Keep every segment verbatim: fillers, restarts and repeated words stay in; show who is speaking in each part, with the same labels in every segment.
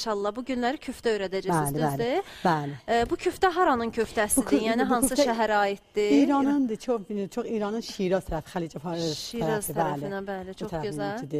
Speaker 1: maşallah. Bu günləri küftə öyrədəcəksiniz,
Speaker 2: Bəli, bəli,
Speaker 1: düzdür?
Speaker 2: bəli.
Speaker 1: E, bu küftə haranın küftəsidir? Yəni
Speaker 2: bu
Speaker 1: hansı
Speaker 2: küftə
Speaker 1: şəhərə aiddir?
Speaker 2: İranındır, çox, çox İranın Şiraz tərəfi, Xalicə
Speaker 1: Şiraz tərəfinə, bəli, çox gözəl.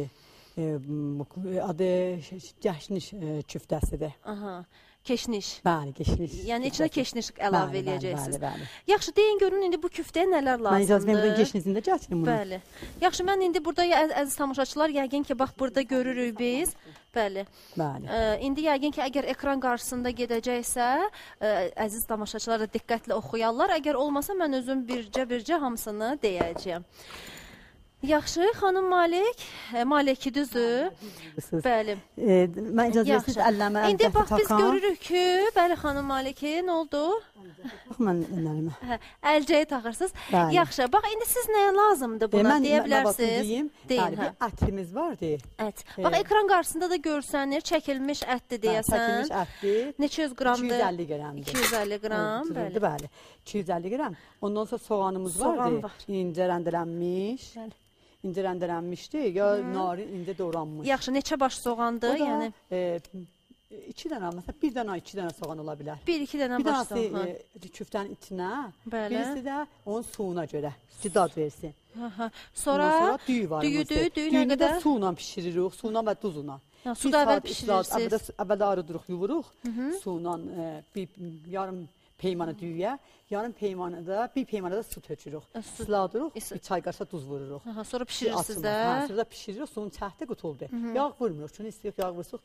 Speaker 2: Adı Gəşniş küftəsidir.
Speaker 1: Aha. Keşniş.
Speaker 2: Bəli, keşniş.
Speaker 1: Yəni içinə keşniş əlavə eləyəcəksiniz.
Speaker 2: Bəli, bəli.
Speaker 1: Yaxşı, deyin görün indi bu küftəyə nələr lazımdır?
Speaker 2: Mən icazə verin, keşnizini də gətirin bunu.
Speaker 1: Bəli. Yaxşı, mən indi burada əziz tamaşaçılar, yəqin ki, bax burada görürük biz. Bəli.
Speaker 2: Bəli.
Speaker 1: İndi yəqin ki, əgər ekran qarşısında gedəcəksə, əziz tamaşaçılar da diqqətlə oxuyarlar. Əgər olmasa, mən özüm bircə-bircə hamısını deyəcəyəm. Yaxşı, xanım Malik, Maliki düzdür? Bəli.
Speaker 2: Mən icazə versiniz, əlləmə əlcəsi takan.
Speaker 1: İndi bax, biz görürük ki, bəli, xanım Maliki, nə oldu?
Speaker 2: Bax, mən əllərimə.
Speaker 1: Əlcəyi taxırsınız. Yaxşı, bax, indi siz nəyə lazımdır buna, deyə bilərsiniz?
Speaker 2: Deyin, bir ətimiz vardır.
Speaker 1: Ət. Bax, ekran qarşısında da görsənir, çəkilmiş ətdir deyəsən.
Speaker 2: Çəkilmiş ətdir.
Speaker 1: Neçə yüz qramdır?
Speaker 2: iki yüz əlli qramdır.
Speaker 1: iki yüz əlli qram, bəli.
Speaker 2: Bəli, iki yüz əlli qram. Ondan sonra soğanımız vardır. İncə rəndələnmiş. Bəli. İncə rəndələnmişdir, ya narin incə doğranmış.
Speaker 1: Yaxşı, neçə baş soğandır?
Speaker 2: O da iki dənə, məsələn, bir dənə, iki dənə soğan ola bilər.
Speaker 1: Bir, iki dənə baş soğan.
Speaker 2: Bir dənəsi küftənin içinə, birisi də onun suyuna görə ki, dad versin.
Speaker 1: Sonra
Speaker 2: düyü var.
Speaker 1: Düyüdür, düyü nə
Speaker 2: Düyünü də
Speaker 1: qədər?
Speaker 2: suyla pişiririk, suyla və duzla.
Speaker 1: Suda əvvəl pişirirsiniz.
Speaker 2: Əvvəldə arıdırıq, yuvuruq, suyla yarım peymanı düyüyə, yarım peymanı da, bir peymanı da su tökürük. Sladırıq, bir çay qarşıda duz vururuq.
Speaker 1: Sonra pişirirsiniz də.
Speaker 2: Sonra pişiririk, suyun çəhdi qutuldu. Yağ vurmuruq, çünki istəyirik, yağ vursuq,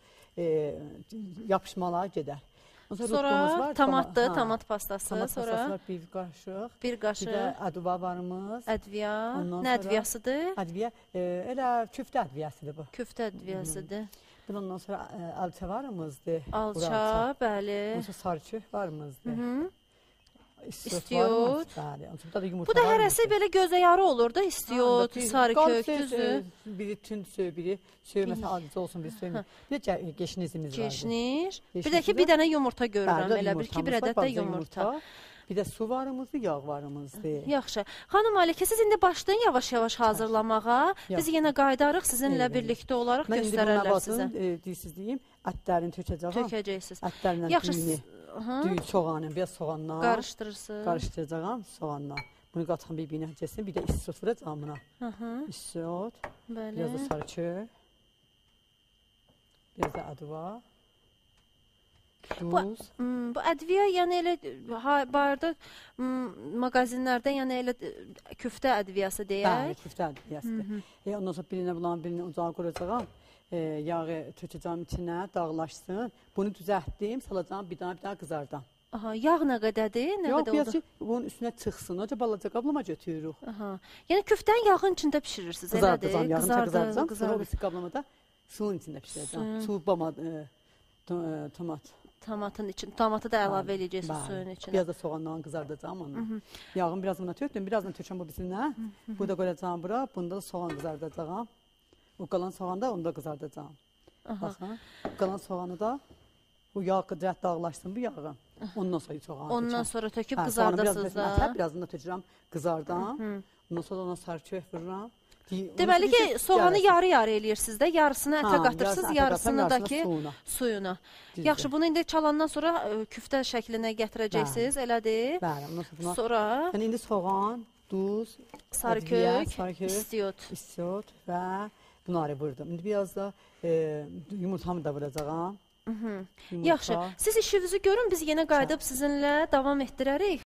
Speaker 2: yapışmalara gedər.
Speaker 1: Sonra tomatdır, tomat pastası.
Speaker 2: Tomat pastası var, bir qaşıq.
Speaker 1: Bir qaşıq.
Speaker 2: Bir də ədviya varımız.
Speaker 1: Ədviya. Nə ədviyasıdır?
Speaker 2: Ədviya, elə küftə ədviyasıdır bu.
Speaker 1: Küftə ədviyasıdır.
Speaker 2: Bundan sonra alça varımızdır.
Speaker 1: Alça, bəli.
Speaker 2: Ondan sonra sarçı varımızdır.
Speaker 1: İstiyot.
Speaker 2: Bu
Speaker 1: da hərəsi belə gözə yarı olur da, istiyot, sarı kök, düzü.
Speaker 2: Biri tünd söy, biri söy, məsələn, acısı olsun, biri söymür. Bir də geşnizimiz vardır.
Speaker 1: Geşniz. Bir də ki, bir dənə yumurta görürəm, elə bir ki, bir ədəd də yumurta.
Speaker 2: Bir də su varımızdır, yağ varımızdır.
Speaker 1: Yaxşı. Xanım Alikə, siz indi başlayın yavaş-yavaş hazırlamağa. Biz yenə qaydarıq, sizinlə birlikdə olaraq göstərərlər sizə.
Speaker 2: Mən indi buna deyirsiniz deyim, ətlərini tökəcəyəm.
Speaker 1: Tökəcəksiniz.
Speaker 2: Ətlərlə düyünü, düyün soğanı, biraz soğanla
Speaker 1: qarışdırırsınız.
Speaker 2: Qarışdıracağım soğanla. Bunu qatan bir binə həcəsin, bir də isot vuracağım buna. İsot, biraz da sarıçı, biraz da adıva.
Speaker 1: Bu, bu ədviyə, yəni elə barda mağazinlərdə, yəni elə küftə ədviyası deyək.
Speaker 2: Bəli, küftə ədviyasıdır. Ondan sonra birinə bulan, birini uzağa quracağım. Yağı tökəcəm içinə, dağlaşsın. Bunu düzəltdim, salacağım, bir dana bir dana qızardam.
Speaker 1: Yağ nə qədədir?
Speaker 2: Yağ biraz ki, bunun üstünə çıxsın. Oca balaca qablama götürürük.
Speaker 1: Yəni küftəni yağın içində pişirirsiniz, elədir?
Speaker 2: Qızardacam, yağın içində qızardacam. Sonra o birisi qablamada suyun içində pişirəcəm. Su, tomat.
Speaker 1: Tomatın için, tomatı da əlavə edəcəksiniz suyun içinə.
Speaker 2: Biraz da soğanla qızardacağım onu. Yağın biraz buna tökdüm, birazdan tökəm bu birinə. Bu da qoyacağım bura, bunda da soğan qızardacağım. O qalan soğanı da onu da qızardacağım. Baxın, qalan soğanı da bu yağ qıdrət dağlaşsın bu yağı. Ondan sonra soğanı tökəm.
Speaker 1: Ondan sonra töküb qızardasınız da.
Speaker 2: Birazdan da tökürəm, qızardam. Ondan sonra ona sarçı vururam.
Speaker 1: Deməli ki, soğanı yarı-yarı eləyirsiniz də, yarısını ətə qatırsınız, yarısını da ki, suyuna. Yaxşı, bunu indi çalandan sonra küftə şəklinə gətirəcəksiniz, elədir?
Speaker 2: Bəli, ondan sonra.
Speaker 1: Sonra?
Speaker 2: Yəni, indi soğan, duz,
Speaker 1: sarı kök, istiyot.
Speaker 2: İstiyot və bunları vurdum. İndi biraz da yumurtamı da vuracağım.
Speaker 1: Yaxşı, siz işinizi görün, biz yenə qayıdıb sizinlə davam etdirərik.